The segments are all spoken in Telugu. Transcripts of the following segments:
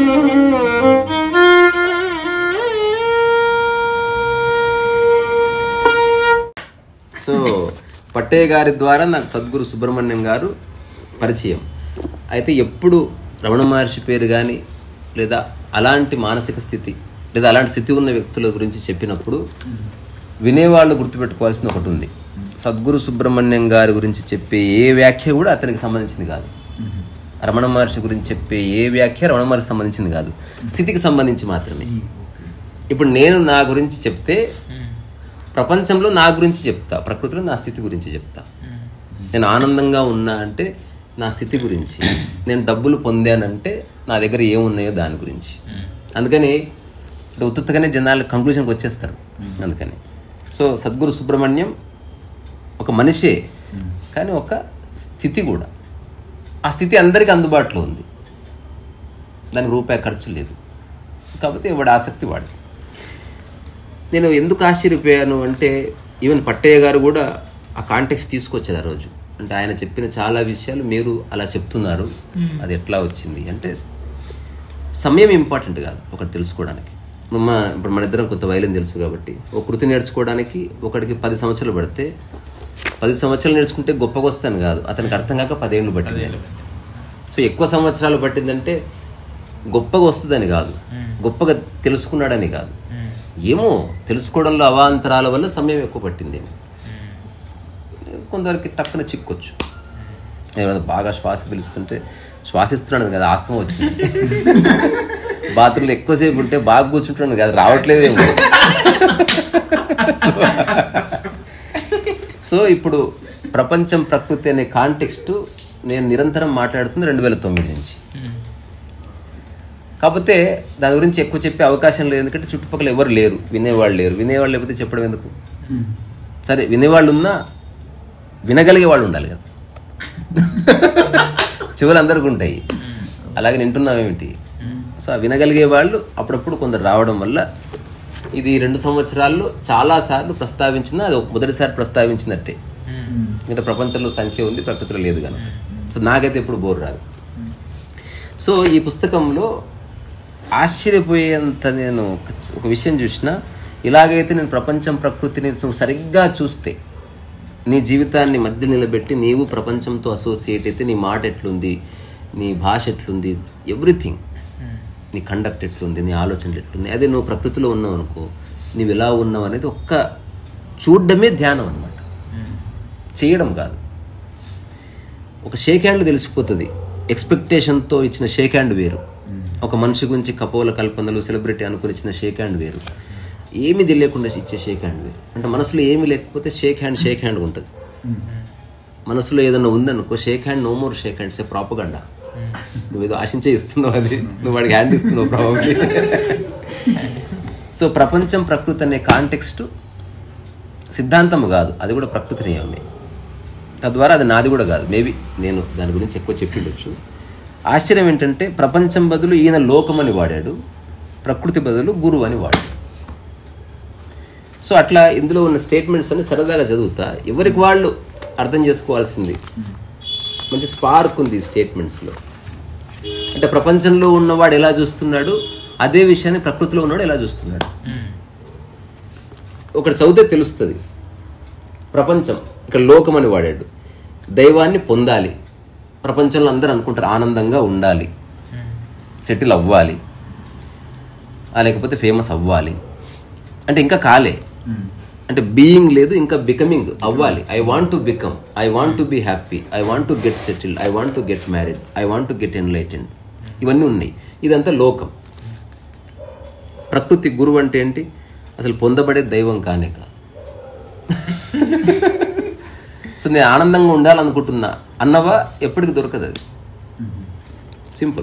సో పట్టయ్య గారి ద్వారా నాకు సద్గురు సుబ్రహ్మణ్యం గారు పరిచయం. అయితే ఎప్పుడు రమణ మహర్షి పేరు కానీ లేదా అలాంటి మానసిక స్థితి లేదా అలాంటి స్థితి ఉన్న వ్యక్తుల గురించి చెప్పినప్పుడు వినేవాళ్ళు గుర్తుపెట్టుకోవాల్సిన ఒకటి ఉంది. సద్గురు సుబ్రహ్మణ్యం గారి గురించి చెప్పే ఏ వ్యాఖ్య కూడా అతనికి సంబంధించింది కాదు. రమణ మహర్షి గురించి చెప్పే ఏ వ్యాఖ్య రమణ మహర్షికి సంబంధించింది కాదు, స్థితికి సంబంధించి మాత్రమే. ఇప్పుడు నేను నా గురించి చెప్తే ప్రపంచంలో నా గురించి చెప్తా, ప్రకృతిలో నా స్థితి గురించి చెప్తా. నేను ఆనందంగా ఉన్నా అంటే నా స్థితి గురించి, నేను డబ్బులు పొందానంటే నా దగ్గర ఏమున్నాయో దాని గురించి. అందుకని ఉత్తుత్తగానే జనాలు కంక్లూషన్కి వచ్చేస్తారు. అందుకని సో సద్గురు సుబ్రహ్మణ్యం ఒక మనిషే, కానీ ఒక స్థితి కూడా. ఆ స్థితి అందరికీ అందుబాటులో ఉంది, దానికి రూపాయి ఖర్చు లేదు. కాకపోతే వాడు ఆసక్తి వాడు. నేను ఎందుకు ఆశ్చర్యపోయాను అంటే ఈవెన్ పట్టయ్య గారు కూడా ఆ కాంటెక్స్ట్ తీసుకొచ్చారు ఆ రోజు. అంటే ఆయన చెప్పిన చాలా విషయాలు మీరు అలా చెప్తున్నారు, అది ఎట్లా వచ్చింది అంటే సమయం ఇంపార్టెంట్ కాదు ఒకటి తెలుసుకోవడానికి. ఇప్పుడు మన ఇద్దరం కొంత వైలిన్ తెలుసు కాబట్టి ఒక కృతి నేర్చుకోవడానికి ఒకటికి 10 సంవత్సరాలు పడితే 10 సంవత్సరాలు నేర్చుకుంటే గొప్పగా వస్తాను కాదు, అతనికి అర్థం కాక 10 ఏళ్ళు పట్టింది. సో ఎక్కువ సంవత్సరాలు పట్టిందంటే గొప్పగా వస్తుందని కాదు, గొప్పగా తెలుసుకున్నాడని కాదు. ఏమో తెలుసుకోవడంలో అవాంతరాల వల్ల సమయం ఎక్కువ పట్టింది. కొందరికి టక్కున చిక్కొచ్చు. బాగా శ్వాస పిలుస్తుంటే శ్వాసిస్తున్నాను కదా, ఆస్తమా వచ్చింది. బాత్రూంలో ఎక్కువసేపు ఉంటే బాగా కూర్చుంటున్నాను కదా, రావట్లేదేమో. సో ఇప్పుడు ప్రపంచం ప్రకృతి అనే కాంటెక్స్ట్ నేను నిరంతరం మాట్లాడుతుంది 2009 నుంచి. కాకపోతే దాని గురించి ఎక్కువ చెప్పే అవకాశం లేదు, ఎందుకంటే చుట్టుపక్కల ఎవరు లేరు, వినేవాళ్ళు లేరు. వినేవాళ్ళు లేకపోతే చెప్పడం ఎందుకు? సరే వినేవాళ్ళు ఉన్నా వినగలిగే వాళ్ళు ఉండాలి కదా. చెవులు అందరికీ ఉంటాయి, అలాగే వింటున్నామేమిటి? సో ఆ వినగలిగే వాళ్ళు అప్పుడప్పుడు కొందరు రావడం వల్ల ఇది 2 సంవత్సరాల్లో చాలాసార్లు ప్రస్తావించిన, అది మొదటిసారి ప్రస్తావించినట్టే. అంటే ప్రపంచంలో సంఖ్య ఉంది, ప్రకృతిలో లేదు కనుక. సో నాకైతే ఎప్పుడు బోర్ రాదు. సో ఈ పుస్తకంలో ఆశ్చర్యపోయేంత నేను ఒక విషయం చూసిన, ఇలాగైతే నేను ప్రపంచం ప్రకృతిని సరిగ్గా చూస్తే, నీ జీవితాన్ని మధ్య నిలబెట్టి నీవు ప్రపంచంతో అసోసియేట్ అయితే నీ మాట ఎట్లుంది, నీ భాష ఎట్లుంది, ఎవ్రీథింగ్, నీ కండక్ట్ ఎట్లుంది, నీ ఆలోచనలు ఎట్లుంది, అదే నువ్వు ప్రకృతిలో ఉన్నావు అనుకో, నువ్వు ఎలా ఉన్నావు అనేది ఒక్క చూడడమే ధ్యానం అన్నమాట, చేయడం కాదు. ఒక షేక్ హ్యాండ్ తెలిసిపోతుంది. ఎక్స్పెక్టేషన్తో ఇచ్చిన షేక్ హ్యాండ్ వేరు, ఒక మనిషి గురించి కపోల కల్పనలు సెలబ్రిటీ అనుకుని ఇచ్చిన షేక్ హ్యాండ్ వేరు, ఏమీ తెలియకుండా ఇచ్చే షేక్ హ్యాండ్ వేరు. అంటే మనసులో ఏమీ లేకపోతే షేక్ హ్యాండ్ ఉంటుంది. మనసులో ఏదన్నా ఉందనుకో shake hand, no more shake hands, a propaganda. నువ్వేదో ఆశించే ఇస్తున్నావు, అది నువ్వు వాడికి హ్యాండ్ ఇస్తున్నావు ప్రాబబ్లీ. సో ప్రపంచం ప్రకృతి అనే కాంటెక్స్ట్ సిద్ధాంతం కాదు, అది కూడా ప్రకృతి నియమే. తద్వారా అది నాది కూడా కాదు. మేబీ నేను దాని గురించి ఎక్కువ చెప్పిండొచ్చు. ఆశ్చర్యం ఏంటంటే ప్రపంచం బదులు ఈయన లోకం అని వాడాడు, ప్రకృతి బదులు గురువు అని వాడాడు. సో అట్లా ఇందులో ఉన్న స్టేట్మెంట్స్ అన్ని సరదాగా చదువుతా, ఎవరికి వాళ్ళు అర్థం చేసుకోవాల్సింది. మంచి స్పార్క్ ఉంది ఈ స్టేట్మెంట్స్లో. అంటే ప్రపంచంలో ఉన్నవాడు ఎలా చూస్తున్నాడు, అదే విషయాన్ని ప్రకృతిలో ఉన్నవాడు ఎలా చూస్తున్నాడు. ఒకటి చదివితే తెలుస్తుంది. ప్రపంచం ఇక్కడ లోకం అని వాడాడు, దైవాన్ని పొందాలి. ప్రపంచంలో అందరూ అనుకుంటారు ఆనందంగా ఉండాలి, సెటిల్ అవ్వాలి, లేకపోతే ఫేమస్ అవ్వాలి. అంటే ఇంకా కాలే, అంటే బీయింగ్ లేదు, ఇంకా బికమింగ్ అవ్వాలి. I want to become, I want to be happy, I want to get settled, I want to get married, I want to get enlightened. ఇవన్నీ ఉన్నాయి. ఇదంతా లోకం. ప్రకృతి గురువు అంటే ఏంటి? అసలు పొందబడే దైవం కానే కాదు. సో నేను ఆనందంగా ఉండాలనుకుంటున్నా అన్నవా ఎప్పటికి దొరకదు, అది సింపుల్.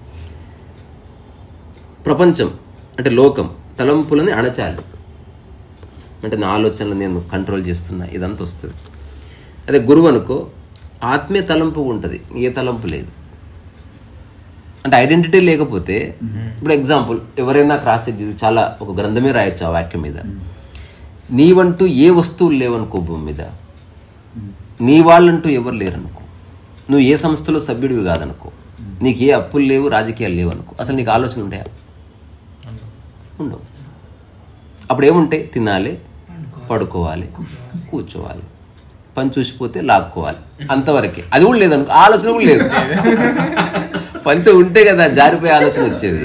ప్రపంచం అంటే లోకం, తలంపులని అణచాలి, అంటే నా ఆలోచనలు నేను కంట్రోల్ చేస్తున్నా, ఇదంతా వస్తుంది. అదే గురువు అనుకో, ఆత్మీయ తలంపు ఉంటుంది, ఏ తలంపు లేదు. అంటే ఐడెంటిటీ లేకపోతే, ఇప్పుడు ఎగ్జాంపుల్ ఎవరైనా క్రాస్ చెక్ చేసి చాలా ఒక గ్రంథమే రాయొచ్చు ఆ వాక్యం మీద. నీవంటూ ఏ వస్తువులు లేవనుకో భూమి మీద, నీ వాళ్ళంటూ ఎవరు లేరనుకో, నువ్వు ఏ సంస్థలో సభ్యుడివి కాదనుకో, నీకు ఏ అప్పులు లేవు, రాజకీయాలు లేవు అనుకో, అసలు నీకు ఆలోచన ఉంటాయా? ఉండవు. అప్పుడు ఏముంటాయి? తినాలి, పడుకోవాలి, కూర్చోవాలి, పని చూసిపోతే లాక్కోవాలి, అంతవరకే. అది కూడా లేదనుకో, ఆలోచన కూడా లేదు. పంచ ఉంటే కదా జారిపోయే ఆలోచన వచ్చేది.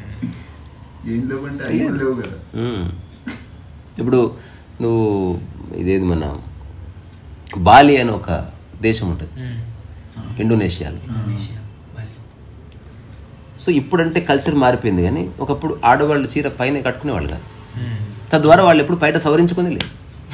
ఇప్పుడు నువ్వు ఇదేది మన బాలి అని ఒక దేశం ఉంటుంది ఇండోనేషియాలో. సో ఇప్పుడంటే కల్చర్ మారిపోయింది, కానీ ఒకప్పుడు ఆడవాళ్ళు చీర పైన కట్టుకునేవాళ్ళు కాదు. తద్వారా వాళ్ళు ఎప్పుడు బయట సవరించుకుని లేదు.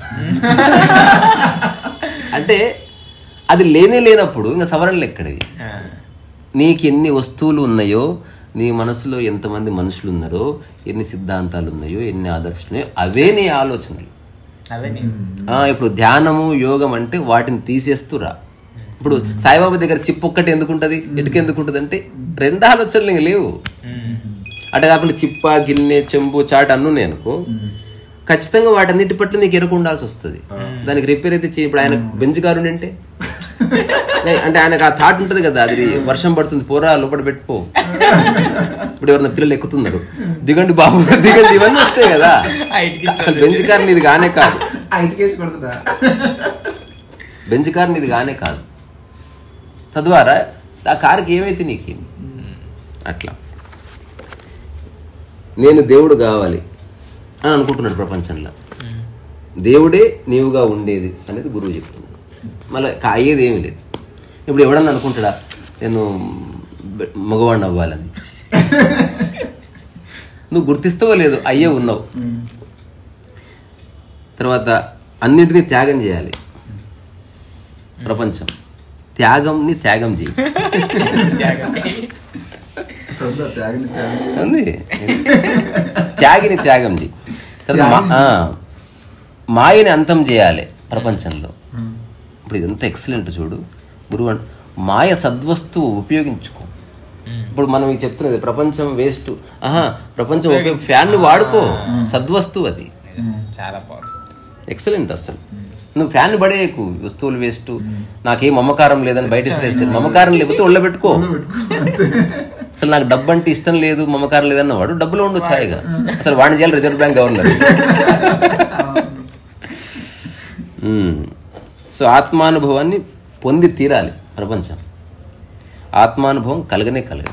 అంటే అది లేనప్పుడు ఇంకా సవరణలు ఎక్కడివి? నీకు ఎన్ని వస్తువులు ఉన్నాయో, నీ మనసులో ఎంతమంది మనుషులు ఉన్నారో, ఎన్ని సిద్ధాంతాలు ఉన్నాయో, ఎన్ని ఆదర్శాలు ఉన్నాయో, అవే నీ ఆలోచనలు. ఇప్పుడు ధ్యానము, యోగం అంటే వాటిని తీసేస్తురా. ఇప్పుడు సాయిబాబా దగ్గర చిప్ ఒక్కటి ఎందుకుంటది, ఇటుక ఎందుకుంటది అంటే రెండు ఆలోచనలు ఇంక లేవు. అటు కాకుండా చిప్ప, గిన్నె, చెంబు, చాట్ అన్నున్నాయి అనుకో, ఖచ్చితంగా వాటన్నిటి పట్ల నీకు ఎరుకు ఉండాల్సి వస్తుంది. దానికి రిపేర్ అయితే ఇప్పుడు ఆయన బెంచ్ కారు అంటే ఆయనకు ఆ థాట్ ఉంటుంది కదా, అది వర్షం పడుతుంది, పోరా లోపల పెట్టుకో. ఇప్పుడు ఎవరన్నా పిల్లలు ఎక్కుతున్నారు, దిగండి బాబు దిగండి, ఇవన్నీ వస్తాయి కదా. అసలు బెంచ్ కార్ నీది కానే కాదు, బెంచ్ కార్ నీది కానే కాదు. తద్వారా ఆ కారుకి ఏమైతే నీకేమి. అట్లా నేను దేవుడు కావాలి అని అనుకుంటున్నాడు ప్రపంచంలో. దేవుడే నీవుగా ఉండేది అనేది గురువు చెప్తున్నాడు. మళ్ళీ అయ్యేది ఏమీ లేదు. ఇప్పుడు ఎవడన్నా అనుకుంటాడా నేను మగవాడిని అవ్వాలని? నువ్వు గుర్తిస్తావో లేదు, అయ్యే ఉన్నావు. తర్వాత అన్నింటినీ త్యాగం చేయాలి. ప్రపంచం త్యాగంని త్యాగం చేయి అంది, త్యాగిని త్యాగం చేయి. తర్వాత మాయని అంతం చేయాలి ప్రపంచంలో. ఇప్పుడు ఇదంతా ఎక్సలెంట్ చూడు గురువు. మాయ సద్వస్తువు ఉపయోగించుకో. ఇప్పుడు మనం చెప్తున్నది ప్రపంచం వేస్ట్, ప్రపంచం ఫ్యాన్ వాడుకో, సద్వస్తువు అది. ఎక్సలెంట్. అసలు నువ్వు ఫ్యాన్ పడేయకు, వస్తువులు వేస్ట్, నాకేం మమకారం లేదని బయట ఇస్తారు. మమకారం లేకపోతే ఒళ్ళ పెట్టుకో. అసలు నాకు డబ్బు అంటే ఇష్టం లేదు, మమకారం లేదన్న వాడు డబ్బులో ఉండొచ్చు హాయిగా. అసలు వాణిజ్యాలు రిజర్వ్ బ్యాంక్ గవర్నర్. సో ఆత్మానుభవాన్ని పొంది తీరాలి ప్రపంచం. ఆత్మానుభవం కలగనే కలగదు.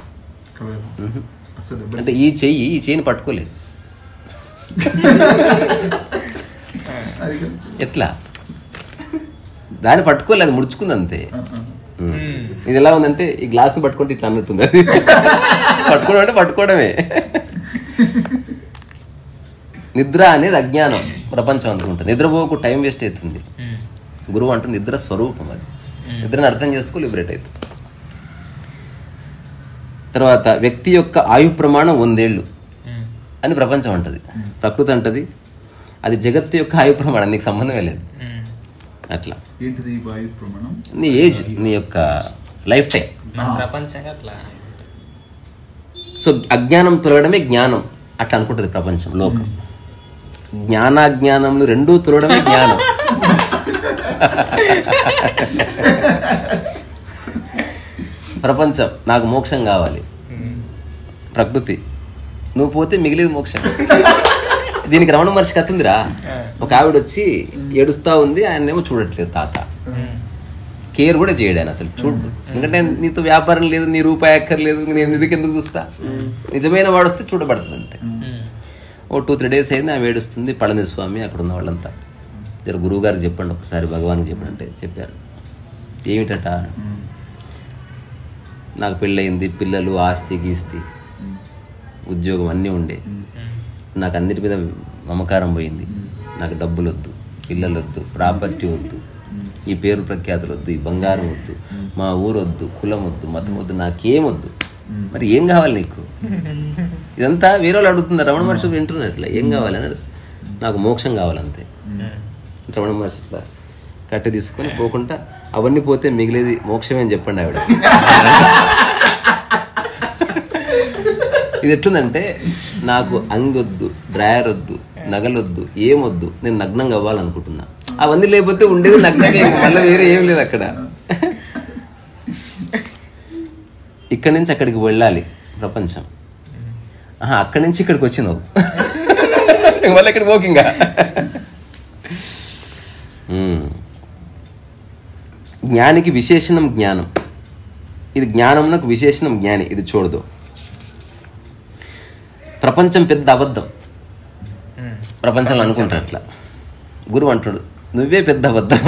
అంటే ఈ చెయ్యిని పట్టుకోలేదు. ఎట్లా దాన్ని పట్టుకోలేదు, ముడుచుకుంది అంతే. ఇది ఎలా ఉందంటే ఈ గ్లాస్ని పట్టుకుంటే ఇట్లా అన్నట్టుంది. అది పట్టుకోవడం అంటే పట్టుకోవడమే. నిద్ర అనేది అజ్ఞానం ప్రపంచం అనుకుంటుంది. నిద్రపోకు, టైం వేస్ట్ అవుతుంది. గురువు అంటుంది నిద్ర స్వరూపం అది. నిద్రని అర్థం చేసుకో, లిబరేట్ అవుతుంది. తర్వాత వ్యక్తి యొక్క ఆయు ప్రమాణం 100 ఏళ్ళు అని ప్రపంచం అంటది. ప్రకృతి అంటది అది జగత్తు యొక్క ఆయు ప్రమాణం, నీకు సంబంధమే లేదు. అట్లా నీ ఏజ్, నీ యొక్క లైఫ్ టైం. సో అజ్ఞానం తొలగడమే జ్ఞానం, అట్లా అనుకుంటుంది ప్రపంచం, లోకం. జ్ఞానాజ్ఞానములు రెండూ తొలగడమే జ్ఞానం. ప్రపంచం నాకు మోక్షం కావాలి, ప్రకృతి నువ్వు పోతే మిగిలేదు మోక్షం. దీనికి రమణ మహర్షి కథ ఉందిరా. ఒక ఆవిడ వచ్చి ఏడుస్తా ఉంది, ఆయనేమో చూడట్లేదు తాత. కేర్ కూడా చేయడు ఆయన, అసలు చూడు. ఎందుకంటే నీతో వ్యాపారం లేదు, నీ రూపాయి అక్కర్లేదు, నేను ఎందుకు చూస్తా. నిజమైన వాడు వస్తే చూడబడుతుంది అంతే. ఓ 2-3 డేస్ అయింది, ఆమె ఏడుస్తుంది. పళనిస్వామి అక్కడ ఉన్న వాళ్ళంతా జర గురువు గారికి చెప్పండి ఒకసారి, భగవాన్కి చెప్పండి అంటే చెప్పారు. ఏమిటట, నాకు పెళ్ళయింది, పిల్లలు, ఆస్తి గీస్తి, ఉద్యోగం అన్నీ ఉండే, నాకు అన్నిటి మీద మమకారం పోయింది. నాకు డబ్బులు వద్దు, పిల్లలు వద్దు, ప్రాపర్టీ వద్దు, ఈ పేరు ప్రఖ్యాతులు వద్దు, ఈ బంగారం వద్దు, మా ఊరు వద్దు, కులం వద్దు, మతం వద్దు, నాకేమొద్దు. మరి ఏం కావాలి నీకు? ఇదంతా వేరే వాళ్ళు అడుగుతున్నారు. రమణ మహర్షి వింటున్నట్లే ఏం కావాలని అడుగు. నాకు మోక్షం కావాలంతే. రమణ మహర్షి ఇట్లా కట్టె తీసుకొని పోకుండా అవన్నీ పోతే మిగిలేది మోక్షమే అని చెప్పండి ఆవిడ. ఇది ఎట్లుందంటే నాకు అంగొద్దు, డ్రాయర్ వద్దు, నగలొద్దు, ఏమొద్దు, నేను నగ్నంగా అవ్వాలనుకుంటున్నా. అవన్నీ లేకపోతే ఉండేది నగ్నంగా, మళ్ళీ వేరే ఏం లేదు అక్కడ. ఇక్కడి నుంచి అక్కడికి వెళ్ళాలి ప్రపంచం. అక్కడి నుంచి ఇక్కడికి వచ్చినావు, మళ్ళీ ఇక్కడికి పోకింగా. జ్ఞానికి విశేషణం జ్ఞానం, ఇది జ్ఞానంకు విశేషణం జ్ఞాని, ఇది చూడదు. ప్రపంచం పెద్ద అబద్ధం, ప్రపంచంలో అనుకుంటారు అట్లా. గురువు అంటాడు నువ్వే పెద్ద అబద్ధం.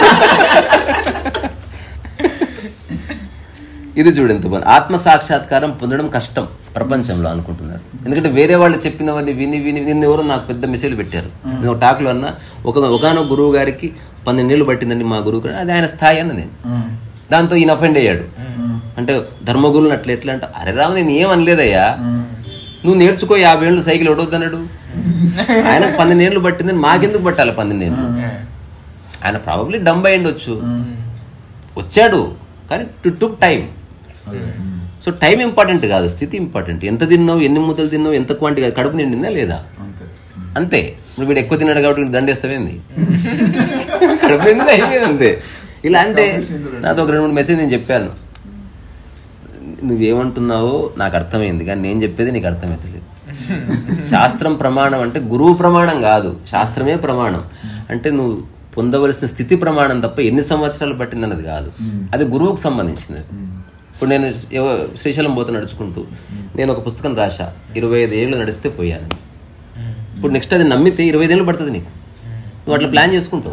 ఇది చూడు ఎంత బాగుంది. ఆత్మ సాక్షాత్కారం పొందడం కష్టం ప్రపంచంలో అనుకుంటున్నారు. ఎందుకంటే వేరే వాళ్ళు చెప్పినవన్నీ విని విని నిన్న ఎవరో నాకు పెద్ద మెసేజ్ పెట్టారు. నేను ఒక టాక్లో అన్నా, ఒకనొక గురువు గారికి 12 ఏళ్ళు పట్టిందండి మా గురువు గారు, అది ఆయన స్థాయి అన్న నేను. దాంతో ఈయన అఫెండ్ అయ్యాడు. అంటే ధర్మగురువుని అట్లా ఎట్లా అంటే, అరే రాము నేను ఏమనలేదయ్యా, నువ్వు నేర్చుకో 50 ఏళ్ళు సైకిల్ ఒడవద్దన్నాడు. ఆయన 12 ఏళ్ళు పట్టిందని మాకెందుకు పట్టాలి 12 ఏళ్ళు? ఆయన ప్రాబబ్లీ డంబ్ అయ్యిండొచ్చు, వచ్చాడు, కానీ took time. So time important కాదు, స్థితి ఇంపార్టెంట్. ఎంత తిన్నావు, ఎన్ని ముద్దలు తిన్నావు, ఎంత క్వాంటిటీ, కడుపు నిండిందా లేదా అంతే. ఇప్పుడు వీడు ఎక్కువ తిన్నాడు కాబట్టి వీడు దండేస్తావేంది, కడుపు నిండింది అయిపోయింది అంతే. ఇలా అంటే నాతో ఒక 2-3 మెసేజ్ నేను చెప్పాను, నువ్వేమంటున్నావో నాకు అర్థమైంది కానీ నేను చెప్పేది నీకు అర్థమవుతలేదు. శాస్త్రం ప్రమాణం అంటే గురువు ప్రమాణం కాదు, శాస్త్రమే ప్రమాణం. అంటే నువ్వు పొందవలసిన స్థితి ప్రమాణం తప్ప ఎన్ని సంవత్సరాలు పట్టిందన్నది కాదు, అది గురువుకు సంబంధించినది. ఇప్పుడు నేను శ్రీశైలం పోతే నడుచుకుంటూ నేను ఒక పుస్తకం రాశా, 25 ఏళ్ళు నడిస్తే పోయాను. ఇప్పుడు నెక్స్ట్ అది నమ్మితే 25 ఏళ్ళు పడుతుంది నీకు, నువ్వు అట్లా ప్లాన్ చేసుకుంటావు.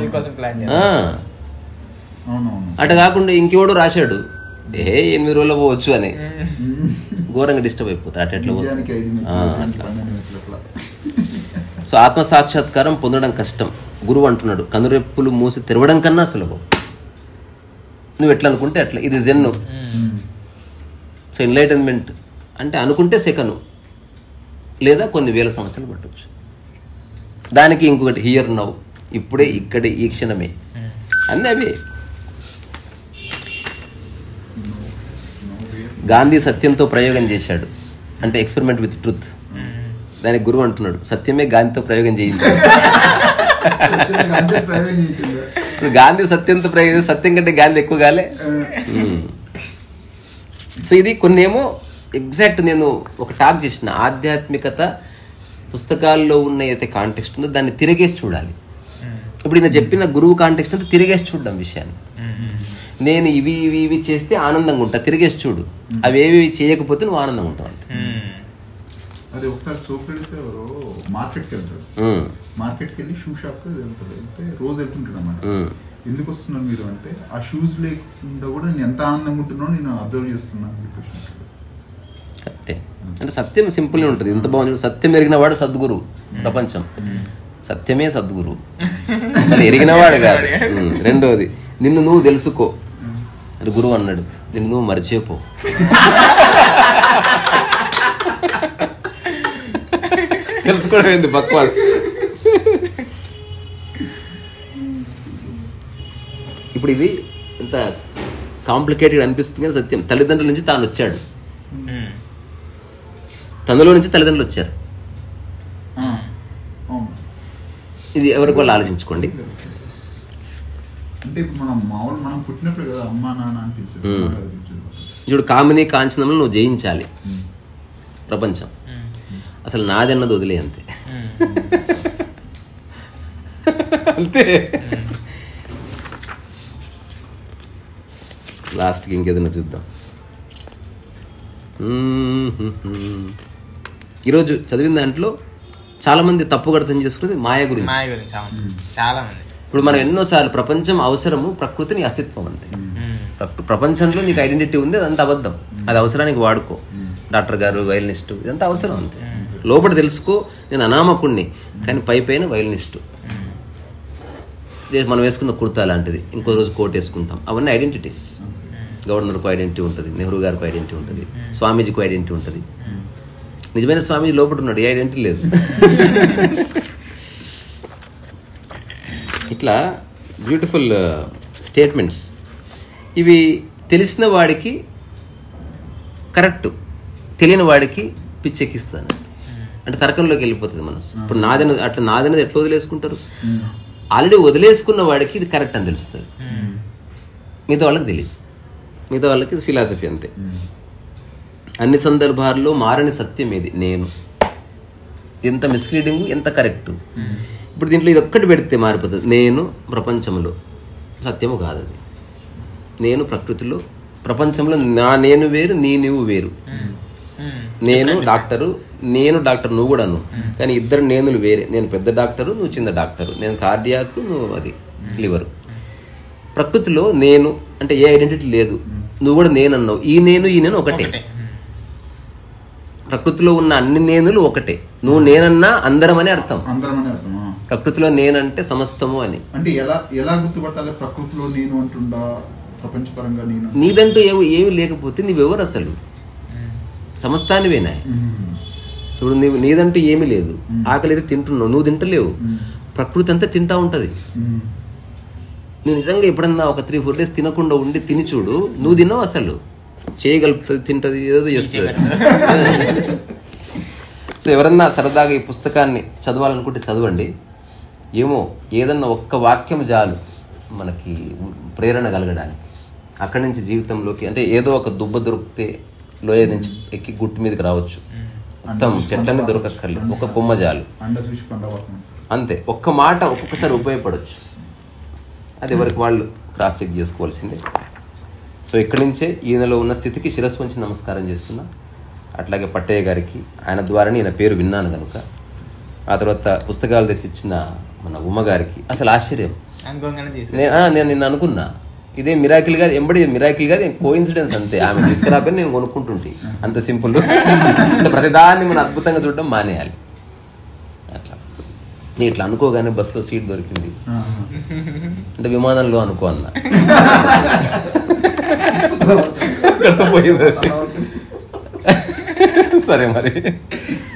అట్లా కాకుండా ఇంకెవడో రాశాడు 8 రోజుల్లో పోవచ్చు అని, ఘోరంగా డిస్టర్బ్ అయిపోతారు. అట్లా సో ఆత్మ సాక్షాత్కారం పొందడం కష్టం. గురువు అంటున్నాడు కనురెప్పులు మూసి తెరవడం కన్నా సులభం. నువ్వు ఎట్లా అనుకుంటే అట్లా, ఇది జెన్ను. సో ఎన్లైటన్మెంట్ అంటే అనుకుంటే సెకను లేదా కొన్ని వేల సంవత్సరాలు పట్టవచ్చు. దానికి ఇంకొకటి హియర్ నౌ, ఇప్పుడే ఇక్కడే ఈ క్షణమే, అన్నీ అవే. గాంధీ సత్యంతో ప్రయోగం చేశాడు, అంటే ఎక్స్పెరిమెంట్ విత్ ట్రూత్. దానికి గురువు అంటున్నాడు సత్యమే గాంధీతో ప్రయోగం చేయించాడు. గాంధీ సత్యంతో ప్రయోగం, సత్యం కంటే గాంధీ ఎక్కువ కాలే. సో ఇది కొన్ని ఏమో ఎగ్జాక్ట్. నేను ఒక టాక్ చేసిన, ఆధ్యాత్మికత పుస్తకాల్లో ఉన్న ఏదైతే కాంటెక్స్ట్ ఉందో దాన్ని తిరిగేసి చూడాలి. ఇప్పుడు నేను చెప్పిన గురువు కాంటెక్స్ట్ అంతా తిరిగేసి చూడడం విషయాన్ని. నేను ఇవి ఇవి ఇవి చేస్తే ఆనందంగా ఉంటా, తిరిగేసి చూడు. అవి ఏవి చేయకపోతే నువ్వు ఆనందంగా ఉంటావు అంతే. అదే ఒకసారి సోక్రటీస్ ఎవరో మార్కెట్కి వెళ్తాడు, మార్కెట్కి వెళ్ళి షూ షాప్కి వెళ్తాడు, వెళ్తే రోజు వెళ్తుంటాడు అన్నమాట. ఎందుకు వస్తున్నాను మీరు అంటే, ఆ షూస్ లేకుండా కూడా నేను ఎంత ఆనందంగా ఉంటున్నానో నేను అబ్జర్వ్ చేస్తున్నాను అని చెప్పేసి. కరెక్టే. అంటే సత్యం సింపుల్గా ఉంటుంది. ఇంత బాగుంది. సత్యం ఎరిగినవాడు సద్గురు. ప్రపంచం సత్యమే సద్గురు, మరి ఎరిగినవాడు కాదు. రెండోది నిన్ను నువ్వు తెలుసుకో అని గురువు అన్నాడు, నిన్ను నువ్వు మరిచిపో. తెలుసుకోవడం ఏంది బక్వాస్. ఇప్పుడు ఇది ఇంత కాంప్లికేటెడ్ అనిపిస్తుంది కానీ సత్యం. తల్లిదండ్రుల నుంచి తాను వచ్చాడు, తనలో నుంచి తల్లిదండ్రులు వచ్చారు. ఇది ఎవరికి వాళ్ళు ఆలోచించుకోండి. అంటే ఇప్పుడు మనం పుట్టినప్పుడు కదా అమ్మా నాన్న అనిపించదు. ఇప్పుడు కామిని కాంచనంలో నువ్వు జయించాలి ప్రపంచం. అసలు నాది అన్నది వదిలే అంతే అంతే. లాస్ట్కి ఇంకేదైనా చూద్దాం. ఈరోజు చదివిన దాంట్లో చాలా మంది తప్పుగా అర్థం చేసుకునేది మాయ గురించి. చాలా మంది ఇప్పుడు మనం ఎన్నోసార్లు ప్రపంచం అవసరము, ప్రకృతిని అస్తిత్వం అంతే. ప్రపంచంలో నీకు ఐడెంటిటీ ఉంది, అదంతా అబద్ధం. అది అవసరానికి వాడుకో. డాక్టర్ గారు, వైలినిస్టు, ఇదంతా అవసరం అంతే. లోపల తెలుసుకో నేను అనామకుణ్ణి కానీ పైన వైలినిస్టు. మనం వేసుకున్న కుర్తా లాంటిది, ఇంకో రోజు కోట్ వేసుకుంటాం. అవన్నీ ఐడెంటిటీస్. గవర్నర్కు ఐడెంటిటీ ఉంటుంది, నెహ్రూ గారికి ఐడెంటిటీ ఉంటుంది, స్వామీజీకి ఐడెంటిటీ ఉంటుంది. నిజమైన స్వామీజీ లోపల ఉన్నాడు, ఏ ఐడెంటిటీ లేదు. ఇట్లా బ్యూటిఫుల్ స్టేట్మెంట్స్. ఇవి తెలిసిన వాడికి కరెక్ట్, తెలియని వాడికి పిచ్చెక్కిస్తాను. అంటే తర్కంలోకి వెళ్ళిపోతుంది మనసు. ఇప్పుడు నాదనేది ఎట్లా వదిలేసుకుంటారు? ఆల్రెడీ వదిలేసుకున్న వాడికి ఇది కరెక్ట్ అని తెలుస్తుంది, మిగతా వాళ్ళకి తెలియదు. మిగతా వాళ్ళకి ఫిలాసఫీ అంతే. అన్ని సందర్భాల్లో మారని సత్యం ఇది నేను. ఎంత మిస్లీడింగ్, ఎంత కరెక్ట్. ఇప్పుడు దీంట్లో ఇది ఒక్కటి పెడితే మారిపోతుంది. నేను ప్రపంచంలో సత్యము కాదు అది. నేను ప్రకృతిలో, ప్రపంచంలో నా నేను వేరు, నీ నువ్వు వేరు. నేను డాక్టరు, నువ్వు కూడా నువ్వు, కానీ ఇద్దరు నేనులు వేరే. నేను పెద్ద డాక్టరు, నువ్వు చిన్న డాక్టరు. నేను కార్డియాక్, నువ్వు అది లివరు. ప్రకృతిలో నేను అంటే ఏ ఐడెంటిటీ లేదు. నువ్వు కూడా నేనన్నావు. ఈ నేను ఒకటే. ప్రకృతిలో ఉన్న అన్ని నేనులు ఒకటే. నువ్వు నేనన్నా అందరం అని అర్థం. ప్రకృతిలో నేనంటే సమస్తము అని. అంటే ఎలా గుర్తుపట్టాలి? ప్రకృతిలో నేను అంటుండా, ప్రపంచపరంగా నేను. నీదంటూ ఏమి లేకపోతే నీవెవరు అసలు? సమస్తానివేనా? ఇప్పుడు నీదంటూ ఏమీ లేదు. ఆకలి అయితే తింటున్నావు, నువ్వు తింటలేవు. ప్రకృతి అంతా తింటా ఉంటది. నువ్వు నిజంగా ఎప్పుడన్నా ఒక 3-4 days తినకుండా ఉండి తిని చూడు, నువ్వు తిన్నావు అసలు. చేయగలుగుతుంది, తింటది, ఏదో చేస్తుంది. సో ఎవరన్నా సరదాగా ఈ పుస్తకాన్ని చదవాలనుకుంటే చదవండి. ఏమో ఏదన్నా ఒక్క వాక్యం చాలు మనకి ప్రేరణ కలగడానికి. అక్కడి నుంచి జీవితంలోకి అంటే ఏదో ఒక దుబ్బ దొరికితే లోయ నుంచి ఎక్కి గుట్టు మీదకి రావచ్చు. మొత్తం చెట్లన్నీ దొరకక్కర్లేదు, ఒక కొమ్మ చాలు అంతే. ఒక్క మాట ఒక్కొక్కసారి ఉపయోగపడవచ్చు. అది ఎవరికి వాళ్ళు క్రాస్ చెక్ చేసుకోవాల్సిందే. సో ఇక్కడి నుంచే ఈయనలో ఉన్న స్థితికి శిరస్సు వంచి నమస్కారం చేస్తున్నా. అట్లాగే పట్టయ్య గారికి, ఆయన ద్వారానే ఈయన పేరు విన్నాను కనుక. ఆ తర్వాత పుస్తకాలు తెచ్చిచ్చిన మన ఉమ్మగారికి అసలు ఆశ్చర్యం. నేను నిన్న అనుకున్నా ఇదే మిరాకిల్ కాదు, ఎంబడి మిరాకిల్ కాదు, కోఇన్సిడెన్స్ అంతే. ఆమె తీసుకురాపని నేను కొనుక్కుంటుంటే అంత సింపుల్. ప్రతిదాన్ని మనం అద్భుతంగా చూడడం మానేయాలి. అట్లా నేను ఇట్లా అనుకోగానే బస్సులో సీట్ దొరికింది అంటే విమానంలో అనుకో అన్నా. సరే మరి